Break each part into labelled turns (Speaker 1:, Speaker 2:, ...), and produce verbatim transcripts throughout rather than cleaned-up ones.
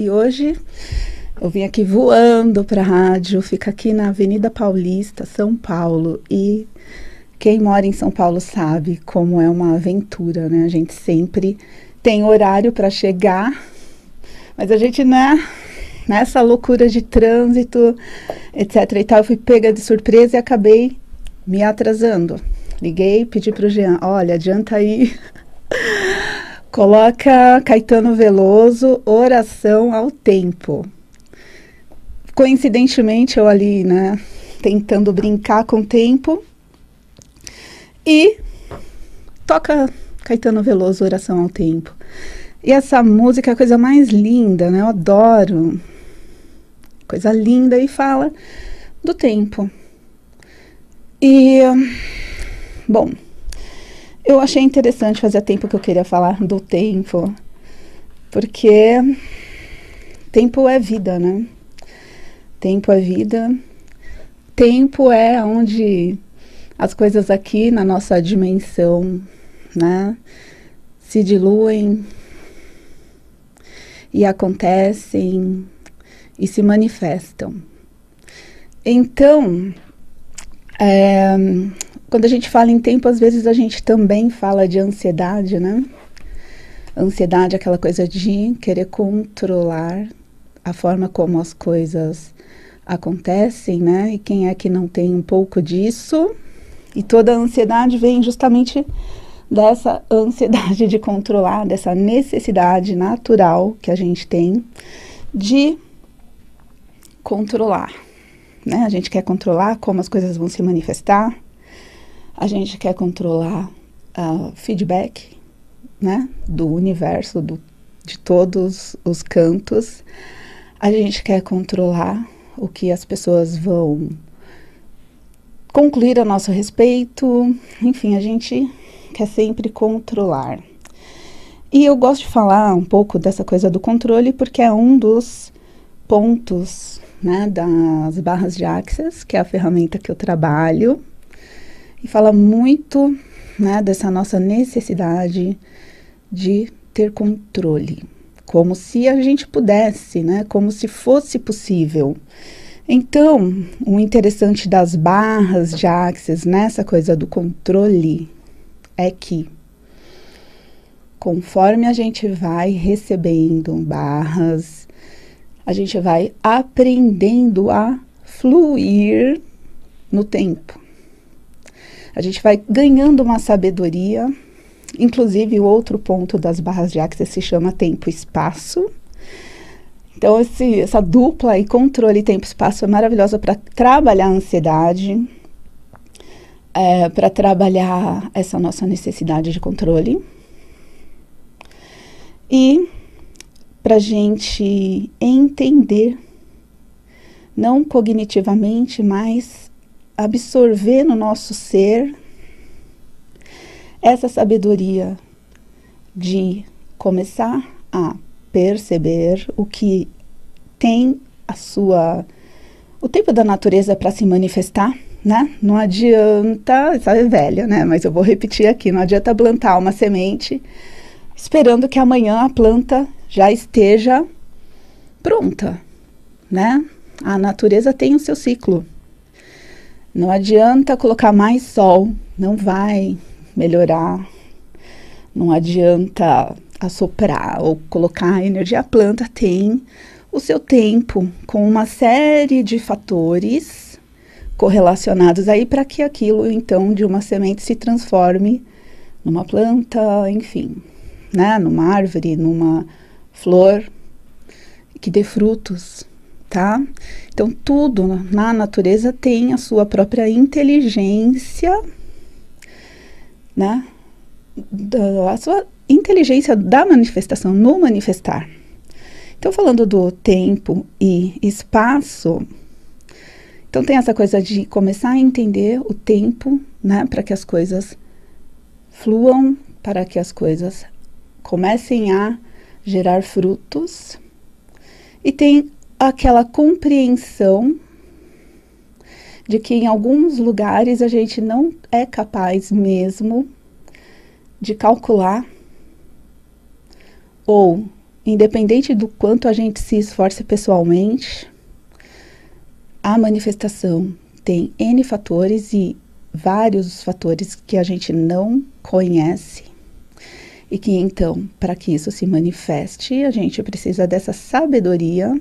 Speaker 1: E hoje eu vim aqui voando para a rádio, fica aqui na Avenida Paulista, São Paulo. E quem mora em São Paulo sabe como é uma aventura, né? A gente sempre tem horário para chegar, mas a gente, né, nessa loucura de trânsito, etc e tal, eu fui pega de surpresa e acabei me atrasando. Liguei, pedi para o Jean, olha, adianta aí, coloca Caetano Veloso, Oração ao Tempo. Coincidentemente, eu ali, né, tentando brincar com o tempo, e toca Caetano Veloso, Oração ao Tempo. E essa música é a coisa mais linda, né, eu adoro. Coisa linda, e fala do tempo. E, bom, eu achei interessante, fazia tempo que eu queria falar do tempo, porque tempo é vida, né? Tempo é vida. Tempo é onde as coisas aqui na nossa dimensão, né, se diluem e acontecem e se manifestam. Então, é, quando a gente fala em tempo, às vezes a gente também fala de ansiedade, né? Ansiedade é aquela coisa de querer controlar a forma como as coisas acontecem, né? E quem é que não tem um pouco disso? E toda a ansiedade vem justamente dessa ansiedade de controlar, dessa necessidade natural que a gente tem de controlar, né? A gente quer controlar como as coisas vão se manifestar, a gente quer controlar o uh, feedback, né, do universo, do, de todos os cantos, a gente quer controlar o que as pessoas vão concluir a nosso respeito, enfim, a gente quer sempre controlar. E eu gosto de falar um pouco dessa coisa do controle, porque é um dos pontos, né, das barras de Access, que é a ferramenta que eu trabalho, e fala muito, né, dessa nossa necessidade de ter controle, como se a gente pudesse, né, como se fosse possível. Então, o interessante das barras de Access nessa coisa do controle é que, conforme a gente vai recebendo barras, a gente vai aprendendo a fluir no tempo. A gente vai ganhando uma sabedoria, inclusive o outro ponto das barras de Access se chama tempo e espaço. Então esse, essa dupla aí, controle tempo e espaço, é maravilhosa para trabalhar a ansiedade, é, para trabalhar essa nossa necessidade de controle. E para a gente entender, não cognitivamente, mas absorver no nosso ser essa sabedoria de começar a perceber o que tem a sua... o tempo da natureza para se manifestar, né? Não adianta... Essa é velha, né? Mas eu vou repetir aqui. Não adianta plantar uma semente esperando que amanhã a planta já esteja pronta, né? A natureza tem o seu ciclo. Não adianta colocar mais sol, não vai melhorar. Não adianta assoprar ou colocar energia. A planta tem o seu tempo, com uma série de fatores correlacionados aí para que aquilo, então, de uma semente se transforme numa planta, enfim, né? Numa árvore, numa flor que dê frutos, tá? Então, tudo na natureza tem a sua própria inteligência, né? Da, a sua inteligência da manifestação, no manifestar. Então, falando do tempo e espaço, então tem essa coisa de começar a entender o tempo, né? Para que as coisas fluam, para que as coisas comecem a gerar frutos. E tem aquela compreensão de que em alguns lugares a gente não é capaz mesmo de calcular ou independente do quanto a gente se esforce pessoalmente, a manifestação tem N fatores e vários fatores que a gente não conhece. E que então, para que isso se manifeste, a gente precisa dessa sabedoria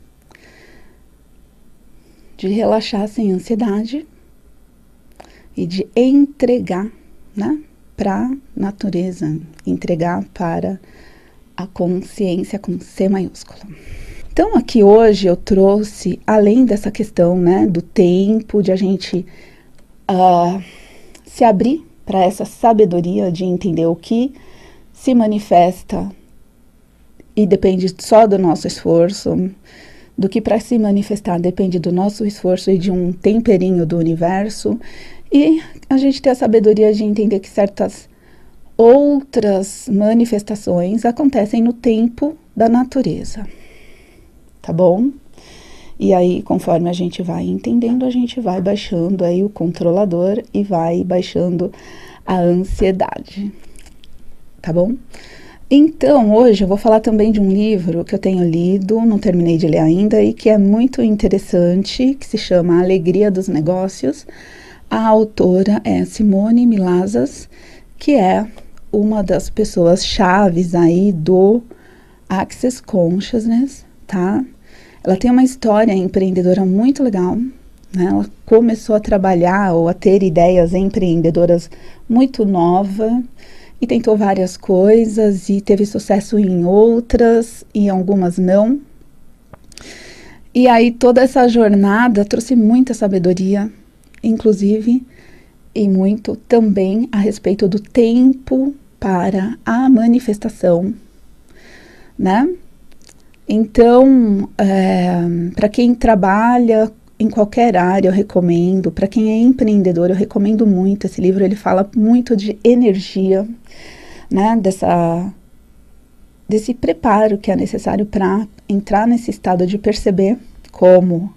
Speaker 1: de relaxar sem ansiedade e de entregar, né, para a natureza, entregar para a consciência com C maiúsculo. Então, aqui hoje eu trouxe, além dessa questão, né, do tempo, de a gente uh, se abrir para essa sabedoria de entender o que se manifesta e depende só do nosso esforço, do que para se manifestar depende do nosso esforço e de um temperinho do universo, e a gente ter a sabedoria de entender que certas outras manifestações acontecem no tempo da natureza, tá bom? E aí, conforme a gente vai entendendo, a gente vai baixando aí o controlador e vai baixando a ansiedade, tá bom? Então, hoje eu vou falar também de um livro que eu tenho lido, não terminei de ler ainda, e que é muito interessante, que se chama A Alegria dos Negócios. A autora é Simone Milazas, que é uma das pessoas chaves aí do Access Consciousness, tá? Ela tem uma história empreendedora muito legal, né? Ela começou a trabalhar ou a ter ideias empreendedoras muito nova, e tentou várias coisas e teve sucesso em outras e algumas não. E aí toda essa jornada trouxe muita sabedoria, inclusive, e muito também a respeito do tempo para a manifestação, né? Então, é, para quem trabalha em qualquer área, eu recomendo. Para quem é empreendedor, eu recomendo muito esse livro. Ele fala muito de energia, né, dessa, desse preparo que é necessário para entrar nesse estado de perceber como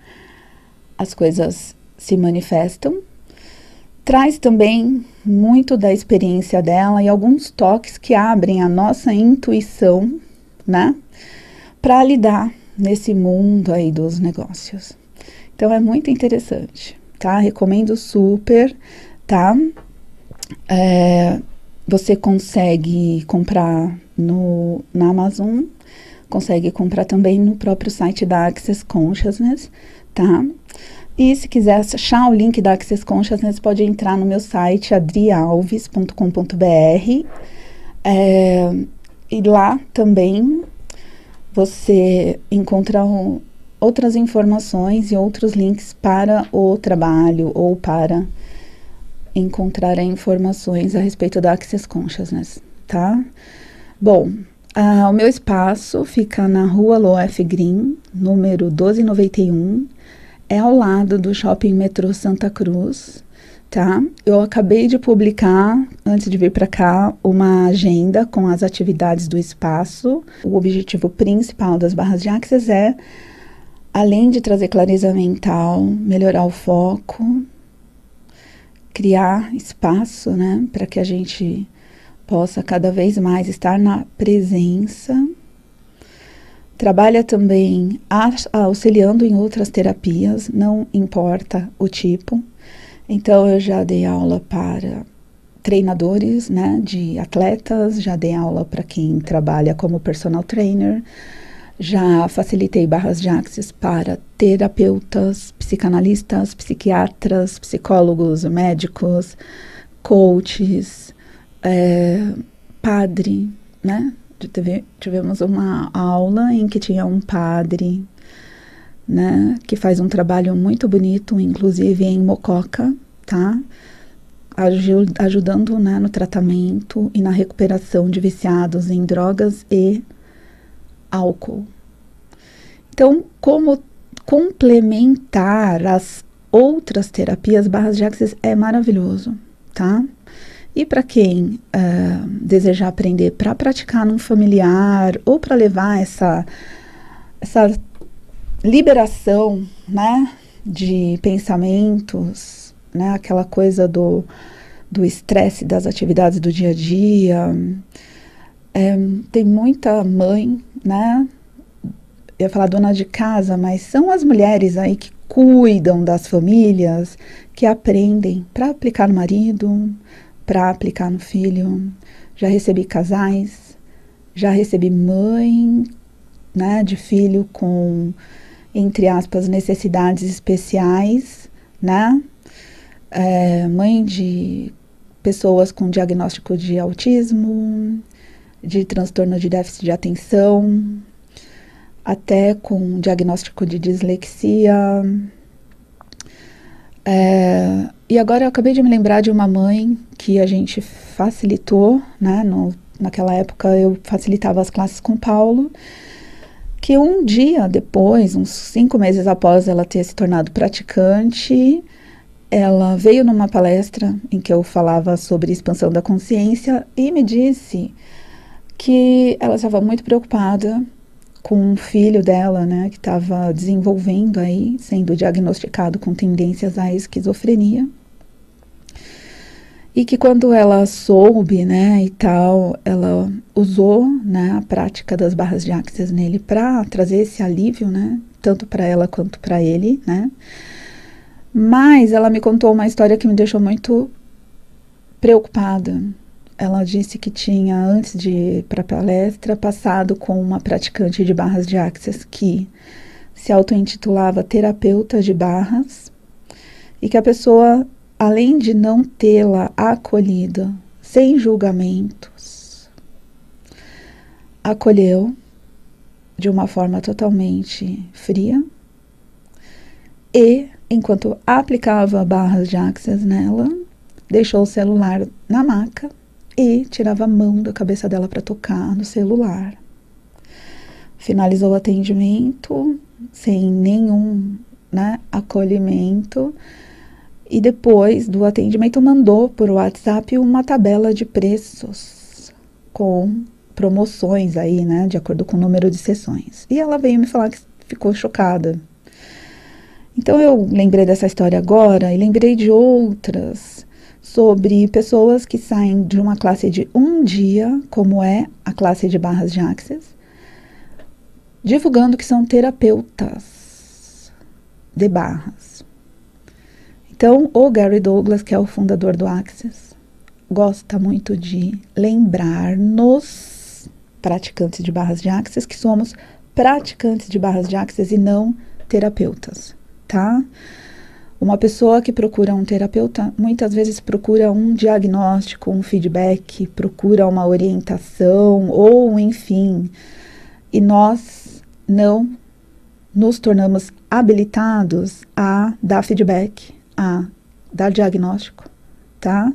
Speaker 1: as coisas se manifestam. Traz também muito da experiência dela e alguns toques que abrem a nossa intuição, né, para lidar nesse mundo aí dos negócios. Então, é muito interessante, tá? Recomendo super, tá? É, você consegue comprar no, na Amazon, consegue comprar também no próprio site da Access Consciousness, tá? E se quiser achar o link da Access Consciousness, pode entrar no meu site, adrialves ponto com ponto br, é, e lá também você encontra um, outras informações e outros links para o trabalho ou para encontrar informações a respeito da Access Consciousness, tá? Bom, ah, o meu espaço fica na rua Loef Green, número doze noventa e um, é ao lado do Shopping Metrô Santa Cruz, tá? Eu acabei de publicar, antes de vir para cá, uma agenda com as atividades do espaço. O objetivo principal das barras de Access é, além de trazer clareza mental, melhorar o foco, criar espaço, né, para que a gente possa cada vez mais estar na presença. Trabalha também auxiliando em outras terapias, não importa o tipo. Então, eu já dei aula para treinadores, né, de atletas, já dei aula para quem trabalha como personal trainer, já facilitei barras de Access para terapeutas, psicanalistas, psiquiatras, psicólogos, médicos, coaches, é, padre, né? Tive, tivemos uma aula em que tinha um padre, né, que faz um trabalho muito bonito, inclusive em Mococa, tá? Aju, ajudando, né, no tratamento e na recuperação de viciados em drogas e álcool. Então, como complementar as outras terapias, barras de Access é maravilhoso, tá? E para quem uh, desejar aprender para praticar num familiar ou para levar essa, essa liberação, né, de pensamentos, né, aquela coisa do do estresse das atividades do dia a dia, É, tem muita mãe, né? Eu ia falar dona de casa, mas são as mulheres aí que cuidam das famílias, que aprendem para aplicar no marido, para aplicar no filho. Já recebi casais, já recebi mãe, né, de filho com, entre aspas, necessidades especiais, né? É, mãe de pessoas com diagnóstico de autismo, de transtorno de déficit de atenção, até com diagnóstico de dislexia. É, e agora eu acabei de me lembrar de uma mãe que a gente facilitou, né? No, naquela época eu facilitava as classes com o Paulo, que um dia depois, uns cinco meses após ela ter se tornado praticante, ela veio numa palestra em que eu falava sobre expansão da consciência e me disse que ela estava muito preocupada com o filho dela, né, que estava desenvolvendo aí, sendo diagnosticado com tendências à esquizofrenia. E que quando ela soube, né, e tal, ela usou, né, a prática das barras de Access nele para trazer esse alívio, né, tanto para ela quanto para ele, né. Mas ela me contou uma história que me deixou muito preocupada. Ela disse que tinha, antes de ir para a palestra, passado com uma praticante de barras de Access que se auto-intitulava terapeuta de barras e que a pessoa, além de não tê-la acolhido, sem julgamentos, acolheu de uma forma totalmente fria e, enquanto aplicava barras de Access nela, deixou o celular na maca e tirava a mão da cabeça dela para tocar no celular. Finalizou o atendimento sem nenhum, né, acolhimento e depois do atendimento mandou por WhatsApp uma tabela de preços com promoções aí, né, de acordo com o número de sessões. E ela veio me falar que ficou chocada. Então eu lembrei dessa história agora e lembrei de outras sobre pessoas que saem de uma classe de um dia, como é a classe de barras de Access, divulgando que são terapeutas de barras. Então, o Gary Douglas, que é o fundador do Access, gosta muito de lembrar-nos, praticantes de barras de Access, que somos praticantes de barras de Access e não terapeutas, tá? Uma pessoa que procura um terapeuta, muitas vezes procura um diagnóstico, um feedback, procura uma orientação, ou enfim, e nós não nos tornamos habilitados a dar feedback, a dar diagnóstico, tá?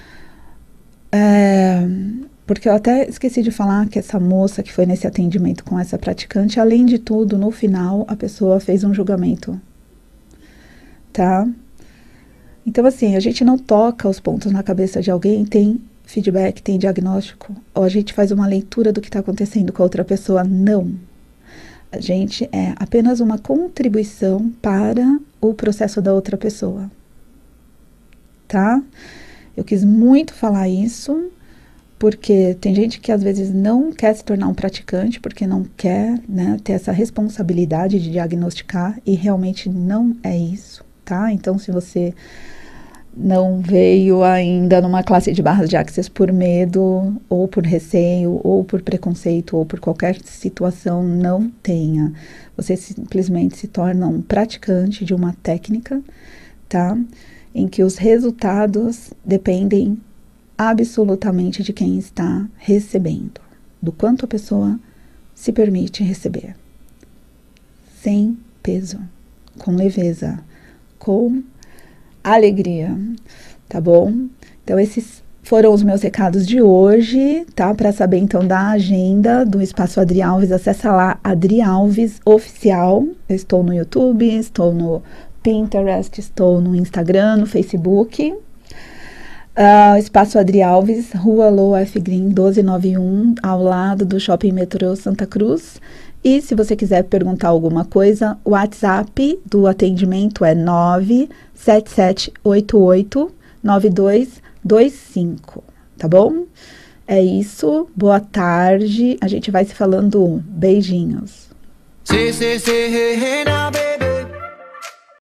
Speaker 1: É, porque eu até esqueci de falar que essa moça que foi nesse atendimento com essa praticante, além de tudo, no final, a pessoa fez um julgamento. Tá? Então, assim, a gente não toca os pontos na cabeça de alguém, tem feedback, tem diagnóstico, ou a gente faz uma leitura do que está acontecendo com a outra pessoa. Não. A gente é apenas uma contribuição para o processo da outra pessoa. Tá? Eu quis muito falar isso, porque tem gente que às vezes não quer se tornar um praticante, porque não quer, né, ter essa responsabilidade de diagnosticar, e realmente não é isso. Tá? Então, se você não veio ainda numa classe de barras de Access por medo, ou por receio, ou por preconceito, ou por qualquer situação, não tenha. Você simplesmente se torna um praticante de uma técnica, tá? Em que os resultados dependem absolutamente de quem está recebendo, do quanto a pessoa se permite receber. Sem peso, com leveza, com alegria, tá bom? Então, esses foram os meus recados de hoje, tá? Para saber, então, da agenda do Espaço Adri Alves, acessa lá, Adri Alves Oficial. Eu estou no YouTube, estou no Pinterest, estou no Instagram, no Facebook. Uh, Espaço Adri Alves, Rua Lô F. Green, doze noventa e um, ao lado do Shopping Metrô Santa Cruz. E se você quiser perguntar alguma coisa, o WhatsApp do atendimento é nove sete sete oito oito nove dois dois cinco, tá bom? É isso, boa tarde, a gente vai se falando. Beijinhos.
Speaker 2: Say, say, say, hey, hey, now.